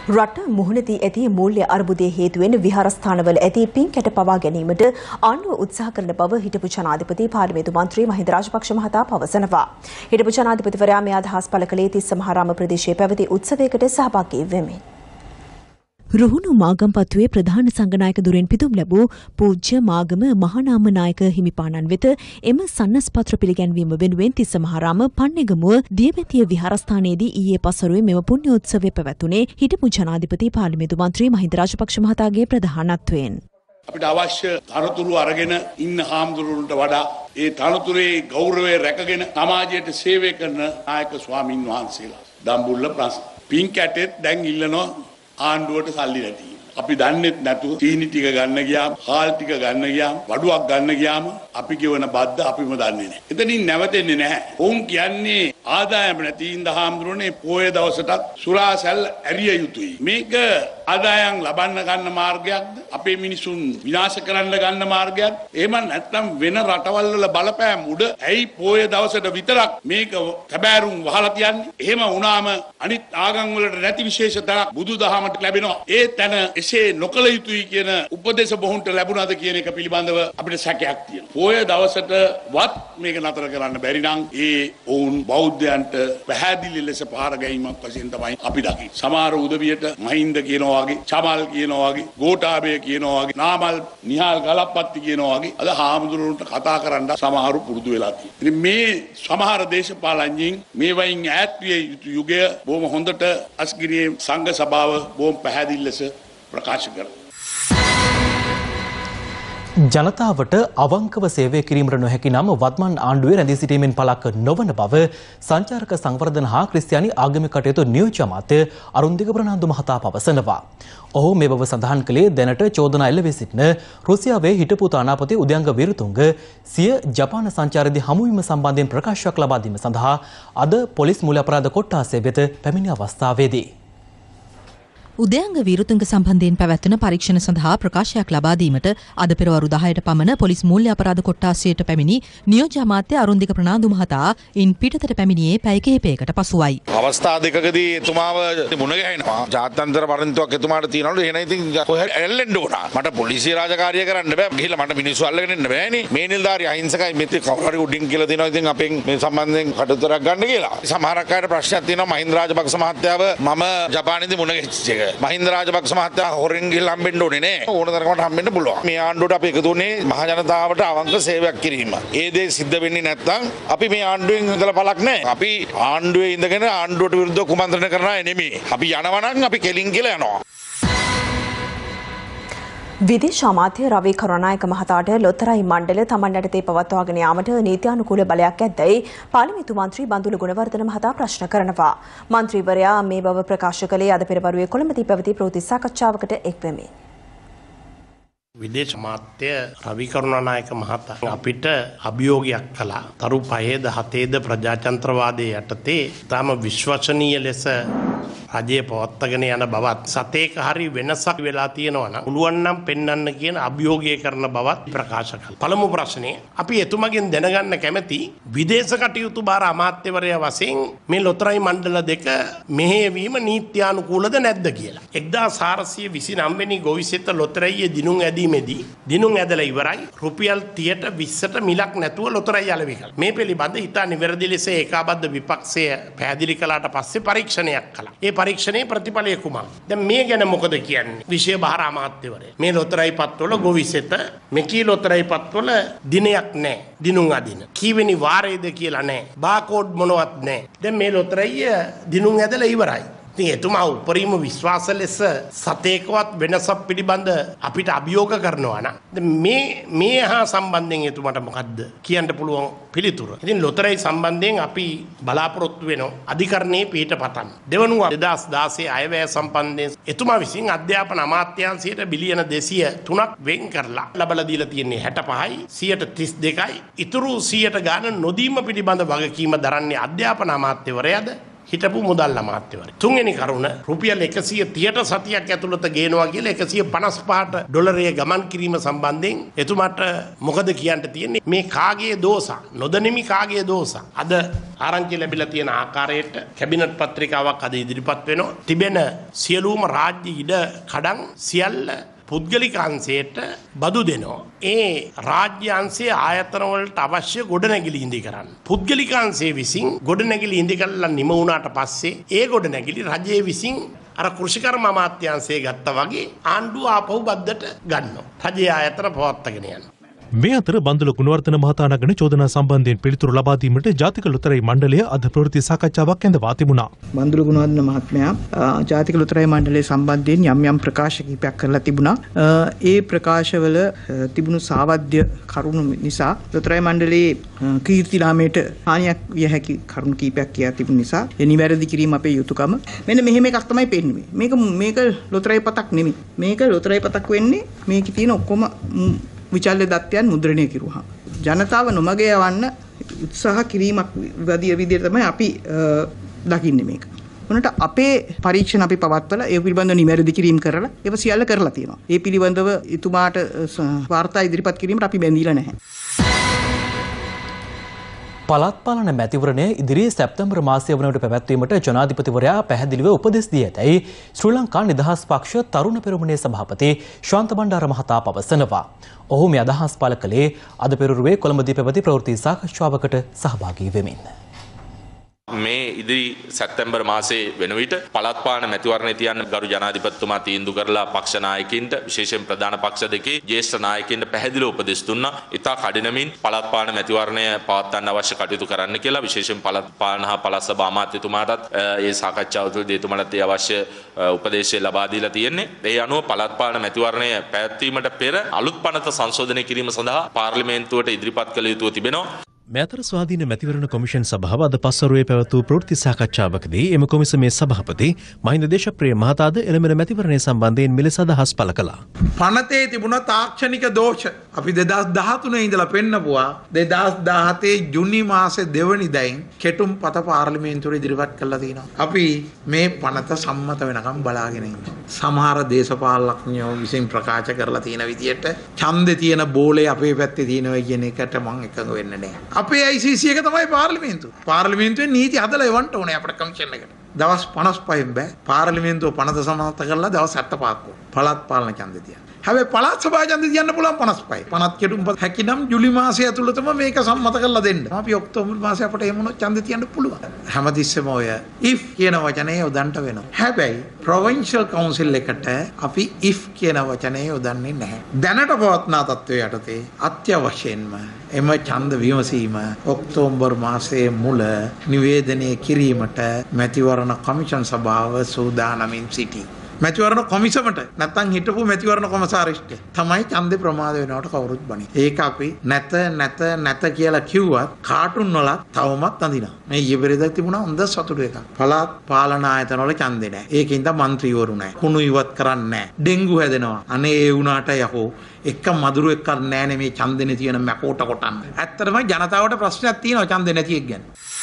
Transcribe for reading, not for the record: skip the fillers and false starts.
රට මුහුණදී ඇති මූල්‍ය අර්බුදයේ හේතුවෙන් විහාරස්ථානවල ඇති පින් කැට පවා ගැනීමට ආණ්ඩුව උත්සාහ කරන බව හිටපු ජනාධිපති පාර්ලිමේන්තු මන්ත්‍රී මහින්ද රාජපක්ෂ මහතා පවසනවා. හිටපු ජනාධිපතිවරයා මේ අදහස් පළ කළේ තිස්ස මහාරාම ප්‍රදේශයේ පැවති උත්සවයකට සහභාගී වෙමින්. රුහුණු මාගම්පත්තුවේ ප්‍රධාන සංඝනායක දුරෙන් පිදුම් ලැබූ පූජ්‍ය මාගම මහානාම නායක හිමිපාණන් වෙත එම සන්නස්පත්‍ර පිළිගැන්වීම වෙනුවෙන් තිස්ස මහාරාම පන්නේගමුව දියබැතිය විහාරස්ථානයේදී ඊයේ පසරුවේ මෙම පුණ්‍යෝත්සවය පැවැතුනේ හිටපු ජනාධිපති පාර්ලිමේන්තු මන්ත්‍රී මහින්ද රාජපක්ෂ මහතාගේ ප්‍රධානත්වයෙන්. අපිට අවශ්‍ය තනතුරු අරගෙන ඉන්න හාමුදුරුවන්ට වඩා ඒ තනතුරේ ගෞරවය රැකගෙන සමාජයට සේවය කරන නායක ස්වාමින් වහන්සේලා දම්බුල්ල ප්‍රශ්න පින් කැටෙත් දැන් ඉල්ලනවා ආණ්ඩුවට සල්ලි නැති. අපි දන්නේ නැතුව තීනි ටික ගන්න ගියාම, හාල් ටික ගන්න ගියාම, වඩුවක් ගන්න ගියාම අපි කියවන බද්ද අපිම දන්නේ නැහැ. එතනින් නැවතෙන්නේ නැහැ. ඔවුන් කියන්නේ ආදායම නැති ඉඳ හාමුදුරනේ පොය දවසටත් සුරාසැල් ඇරිය යුතුයි. මේක ආදායම් ලබන්න ගන්න මාර්ගයක්ද? අපේ මිනිසුන් විනාශ කරන්න ගන්න මාර්ගයක්ද? එහෙම නැත්නම් වෙන රටවල් වල බලපෑම් උඩ ඇයි පොය දවසට විතරක් මේක තැබෑරුම් වහලා තියන්නේ? එහෙම වුණාම අනිත් ආගම් වලට නැති විශේෂ තැනක් බුදුදහමට ලැබෙනවා. ඒ තැන එසේ නොකළ යුතුයි කියන උපදේශ බොහොන්ට ලැබුණාද කියන එක පිළිබඳව අපිට සැකයක් තියෙනවා. පොය දවසටවත් මේක නතර කරන්න බැරි නම් ඒ ඔවුන් බෞද්ධයන්ට පැහැදිලි ලෙස පහර ගැනීමක් වශයෙන් තමයි අපි දකින්නේ. සමහර උදවියට මහින්ද කියනවා වගේ, චමල් කියනවා වගේ, ගෝඨාභය කියනවා වගේ, නාමල් නිහාල් ගලප්පත්ති කියනවා වගේ අද හාමුදුරුවන්ට කතා කරන්න සමහරු පුරුදු වෙලා තියෙනවා. ඉතින් මේ සමහර දේශපාලඥයින් මේ වයින් ඈත් විය යුතු යුගය බොහොම හොඳට අස්ගිරියේ සංඝ සභාව බොහොම පැහැදිලි ලෙස ප්‍රකාශ කරනවා. ජනතාවට අවංකව සේවය කිරීමට නොහැකි නම් වත්මන් ආණ්ඩුවේ රැඳී සිටීමෙන් පළක් නොවන බව සංචාරක සංවර්ධන හා ක්‍රිස්තියානි ආගමික කටයුතු නියෝජ්‍ය අමාත්‍ය අරුන්දික ප්‍රනාන්දු මහතා පවසනවා. ඔහු මේ බව සඳහන් කළේ දැනට චෝදනා එල්ලවී සිටින රුසියාවේ හිටපු තානාපති උදයංග වීරතුංග සිය ජපාන සංචාරයේදී හමුවීම සම්බන්ධයෙන් ප්‍රකාශයක් ලබා දීම සඳහා අද පොලිස් මූල්‍ය අපරාධ කොට්ටාසය වෙත පැමිණි අවස්ථාවේදී උදයංග වීරතුංග සම්බන්ධයෙන් පැවැත්වෙන පරීක්ෂණ සඳහා ප්‍රකාශයක් ලබා දීමට අද පෙරවරු 10ට පමණ පොලිස් මූල්‍ය අපරාධ කොට්ටාසයට පැමිණි නියෝජ්‍ය අමාත්‍ය අරුන්දික ප්‍රනාන්දු මහතා ඉන් පිටතට පැමිණියේ පැය කිහිපයකට පසුවයි. අවස්ථා දෙකකදී එතුමාව මුණ ගැහෙනවා. ජාත්‍යන්තර පරින්තුවක් එතුමාට තියනවලු එහෙනම් ඉතින් කොහෙ ඇල්ලෙන්න ඕන. මට පොලිසිය රාජකාරිය කරන්න බෑ. ගිහිල්ලා මට මිනිස්සු අල්ලගෙන ඉන්න බෑනේ. මේ නිලධාරි අහිංසකයි මෙතේ කවුරු හරි උඩින් කියලා දෙනවා ඉතින් අපෙන් මේ සම්බන්ධයෙන් කටයුතුවක් ගන්න කියලා. සමහරක් අයට ප්‍රශ්නයක් තියෙනවා මහින්ද රාජපක්ෂ මහත්තයාව මම ජපානයේදී මුණ ගැහිච්ච එක. මහින්ද රාජපක්ෂ මහත්තයා හොරෙන් ගිහලා හම්බෙන්න ඕනේ නෑ. ඕන තරමට හම්බෙන්න පුළුවන්. මේ ආණ්ඩුවට අපි එකතු වුණේ මහ ජනතාවට අවංක සේවයක් කිරීම. ඒ දේ සිද්ධ වෙන්නේ නැත්නම් අපි මේ ආණ්ඩුවෙන් ඉඳලා පළක් නෑ. අපි ආණ්ඩුවේ ඉඳගෙන ආණ්ඩුවට විරුද්ධව කුමන්ත්‍රණය කරනවා නෙමෙයි. අපි යනවා නම් අපි කෙලින් කියලා යනවා. විදේශ අමාත්‍ය රවි කරුණානායක මහතාට ලොතරැයි මණ්ඩල තමන් යටතේ පවත්වාගෙන යාමට නීත්‍යානුකූල බලයක් ඇද්දැයි පාර්ලිමේන්තු මන්ත්‍රී බන්දුල ගුණවර්ධන මහතා ප්‍රශ්න කරනවා. මන්ත්‍රීවරයා මේ බව ප්‍රකාශ කළේ අද පෙරවරුවේ කොළඹදී පැවති ප්‍රවෘත්ති සාකච්ඡාවකට එක් වෙමින්. විදේශ අමාත්‍ය රවි කරුණානායක මහතා අපිට අභියෝගයක් කළා. තරු 5ද 7ද ප්‍රජාතන්ත්‍රවාදයේ යටතේ තාම විශ්වසනීය ලෙස රජයේ පවත්වාගෙන යන බවත් සතේක හරි වෙනසක් වෙලා තියෙනවා නම් පුළුවන් නම් පෙන්වන්න කියන අභියෝගය කරන බවත් ප්‍රකාශ කළා. පළමු ප්‍රශ්නේ අපි එතුමගෙන් දැනගන්න කැමැති විදේශ කටයුතු බාර අමාත්‍යවරයා වශයෙන් මේ ලොතරැයි මණ්ඩල දෙක මෙහෙයවීම නීත්‍යානුකූලද නැද්ද කියලා. 1429 වෙනි ගොවිසෙත ලොතරැයියේ දිනුම් ඇදීමේදී දිනුම් ඇදලා ඉවරයි. රුපියල් 30ට 20ට මිලක් නැතුව ලොතරැයි අලෙවි කළා. මේ පිළිබඳ ඉතා නිවැරදි ලෙස ඒකාබද්ධ විපක්ෂය පැහැදිලි කළාට පස්සේ පරීක්ෂණයක් කළා. ඒ පරීක්ෂණයේ ප්‍රතිඵලය කුමක්ද? දැන් මේ ගැන මොකද කියන්නේ? විෂය බාර අමාත්‍යවරයා. මේ ලොතරැයි පත්වල ගොවිසෙත මෙකී ලොතරැයි පත්වල දිනයක් නැහැ. දිනුම් අදින. කීවෙනි වාරයේද කියලා නැහැ. බාකෝඩ් මොනවත් නැහැ. දැන් මේ ලොතරැයිය දිනුම් ඇදලා ඉවරයි. ඉතින් එතුමා උපරිම විශ්වාස ලෙස සතේකවත් වෙනසක් පිළිබඳ අපිට අභියෝග කරනවා නම් මේ හා සම්බන්ධයෙන් එතුමාට මොකද්ද කියන්න පුළුවන් පිළිතුර. ඉතින් ලොතරැයි සම්බන්ධයෙන් අපි බලාපොරොත්තු වෙනවා අධිකරණයේ පිට පතන්න. දෙවනුව 2016 අයවැය සම්බන්ධයෙන් එතුමා විසින් අධ්‍යාපන අමාත්‍යාංශයට බිලියන 203ක් වෙන් කරලා ලබලා දීලා තියෙන්නේ 65යි 132යි. ඉතුරු 100ට ගාන නොදීම පිළිබඳ වගකීම දරන්නේ අධ්‍යාපන අමාත්‍යවරයාද හිටපු මුදල් අමාත්‍යවරයා. තුන්වෙනි කරුණ රුපියල් 130ට සතියක් ඇතුළත ගේනවා කියලා 155ට ඩොලරයේ ගමන් කිරීම සම්බන්ධයෙන් එතුමාට මොකද කියන්න තියෙන්නේ? මේ කාගේ දෝෂ? නොදැනීමි කාගේ දෝෂ? අද ආරංචි ලැබිලා තියෙන ආකාරයට කැබිනට් පත්‍රිකාවක් අද ඉදිරිපත් වෙනවා. තිබෙන සියලුම රාජ්‍ය ඉඩ කඩන් සියල්ල පුද්ගලික අංශයට බදු දෙනවා. ඒ රාජ්‍ය අංශයේ ආයතන වලට අවශ්‍ය ගොඩනැගිලි ඉදි කරන්න. පුද්ගලික අංශයේ විසින් ගොඩනැගිලි ඉදි කරලා නිම වුණාට පස්සේ ඒ ගොඩනැගිලි රජයේ විසින් අර කෘෂිකර්ම අමාත්‍යාංශයේ ගත්තා වගේ ආණ්ඩුව ආපහු බද්දට ගන්නවා. රජයේ ආයතන පවත්වාගෙන යනවා. මේ අතර බන්දුල ගුණවර්ධන මහතා නගන චෝදනා සම්බන්ධයෙන් පිළිතුරු ලබා දීමට ජාතික ලොතරැයි මණ්ඩලය අද ප්‍රවෘත්ති සාකච්ඡාවක් ඇඳවා තිබුණා. බන්දුල ගුණවර්ධන මහත්මයා ජාතික ලොතරැයි මණ්ඩලය සම්බන්ධයෙන් යම් ප්‍රකාශ කිහිපයක් කරලා තිබුණා. ඒ ප්‍රකාශවල තිබුණු සාවද්‍ය කරුණු නිසා ලොතරැයි මණ්ඩලයේ කීර්තිනාමයට හානියක් විය හැකි කරුණු කිහිපයක් කියා තිබුණ නිසා ඒ නිවැරදි කිරීම අපේ යුතුයකම. මෙන්න මෙහෙම එකක් තමයි පෙන්වන්නේ. මේක ලොතරැයි පතක් නෙමෙයි. මේක ලොතරැයි පතක් වෙන්නේ මේකේ තියෙන ඔක්කොම විචල්්‍ය දත්තයන් මුද්‍රණය කිරුවා. ජනතාව නොමග යවන්න උත්සාහ කිරීමක් විදිහට තමයි අපි දකින්නේ මේක. උනට අපේ පරීක්ෂණ අපි පවත්වලා ඒ පිළිබඳව නිවැරදි කිරීම කරලා ඒව සියල්ල කරලා තියෙනවා. ඒ පිළිබඳව එතුමාට වාර්තා ඉදිරිපත් කිරීමට අපි බැඳිලා නැහැ. පළාත් පාලන මැතිවරණය ඉදිරි සැප්තැම්බර් මාසය වනට පැවැත්වීමට ජනාධිපතිවරයා පැහැදිලිව උපදෙස් දී ඇතැයි ශ්‍රී ලංකා නිදහස් පක්ෂ තරුණ පෙරමුණේ සභාපති ශාන්ත බණ්ඩාර මහතා පවසනවා. ඔහු මේ අදහස් පළ කළේ අද පෙරරුවේ කොළඹදී පැවති ප්‍රවෘත්ති සාකච්ඡාවකට සහභාගී වෙමින්. මේ ඉදිරි සැප්තැම්බර් මාසයේ වෙන විට පළාත් පාලන මැතිවරණය තියන්න ගරු ජනාධිපතිතුමා තීන්දුව කරලා පක්ෂ නායකින්ට විශේෂයෙන් ප්‍රධාන පක්ෂ දෙකේ ජ්‍යෙෂ්ඨ නායකින්ට පැහැදිලිව උපදෙස් දුන්නා. ඉතා කඩිනමින් පළාත් පාලන මැතිවරණය පවත්වන්න අවශ්‍ය කටයුතු කරන්න කියලා විශේෂයෙන් පළාත් පාලන හා පළාත් සභා අමාත්‍යතුමාටත් ඒ සාකච්ඡාව තුළදී එතුමාලට ඒ අවශ්‍ය උපදේශය ලබා දීලා තියෙන්නේ. ඒ අනුව පළාත් පාලන මැතිවරණය පැවැත්වීමට පෙර අලුත් පනත සංශෝධනය කිරීම සඳහා පාර්ලිමේන්තුවට ඉදිරිපත් කළ යුතුව තිබෙනවා. මේ අතර ස්වාධීන මැතිවරණ කොමිෂන් සභාව අද පස්වරුවේ පැවැත් වූ ප්‍රවෘත්ති සාකච්ඡාවකදී එම කොමිසමේ සභාපති මහින්ද දේශප්‍රිය මහතාද එළඹෙන මැතිවරණය සම්බන්ධයෙන් මෙලෙස අදහස් පළ කළා. පනතේ තිබුණ තාක්ෂණික දෝෂ අපි 2013 ඉඳලා පෙන්නපුවා 2017 ජුනි මාසේ 2 වෙනිදායින් කෙටුම් පත පාර්ලිමේන්තුවේ ඉදිරිපත් කළා තියෙනවා. අපි මේ පනත සම්මත වෙනකම් බලාගෙන ඉන්නවා. සමහර දේශපාලඥයෝ විසින් ප්‍රකාශ කරලා තියෙන විදියට ඡන්දේ තියෙන බෝලේ අපේ පැත්තේ තියෙනවා කියන එකට මම එකඟ වෙන්නේ නැහැ. අපේ ICC එක තමයි පාර්ලිමේන්තුව. පාර්ලිමේන්තුවේ නීති හදලා එවන්න ඕනේ අපේ කමිෂන් එකට. දවස් 55න් බෑ පාර්ලිමේන්තුව පනත සමත කරලා දවස් 75ක් පළාත් පාලන ඡන්දය තියන්න. හැබැයි පළාත් සභා ඡන්දය තියන්න පුළුවන් 55යි. පනත් කෙටුම් හැකිනම් ජුලි මාසය ඇතුළතම මේක සම්මත කරලා දෙන්න. අපි ඔක්තෝබර් මාසයේ අපට එහෙම වුණොත් ඡන්දය තියන්න පුළුවන්. හැමතිස්සෙම ඔය if කියන වචනේ යොදන්න වෙනවා. හැබැයි provincial council එකට අපි if කියන වචනේ යොදන්නේ නැහැ. දැනට පවත්නා තත්ත්වය යටතේ අත්‍යවශ්‍යයෙන්ම එම ඡන්ද විමසීම ඔක්තෝබර් මාසයේ මුල නිවේදනය කිරීමට මැතිවරණ කොමිෂන් සභාව සූදානමින් සිටී. මැතිවරණ කොමිසමට නැත්තම් හිටපු මැතිවරණ කොමසාරිස්ට තමයි ඡන්දේ ප්‍රමාද වෙනවට කවුරුත් බණි. ඒක අපි නැත කියලා කිව්වත් කාටුන් වල තවමත් අඳිනවා. මේ ඊපෙරේද තිබුණා හොඳ සතුටු එකක්. පළාත් පාලන ආයතන වල ඡන්දේ නැහැ. ඒකින්ද മന്ത്രിවරු නැහැ. කුණු ඉවත් කරන්නේ නැහැ. ඩෙන්ගු හැදෙනවා. අනේ ඒ වුණාට යකෝ එක මදුරු එක්ක නැහැනේ මේ ඡන්දේ තියෙන මැකෝට කොටන්න. ඇත්තටම ජනතාවට ප්‍රශ්නයක් තියෙනවා ඡන්දේ නැති එක ගැන.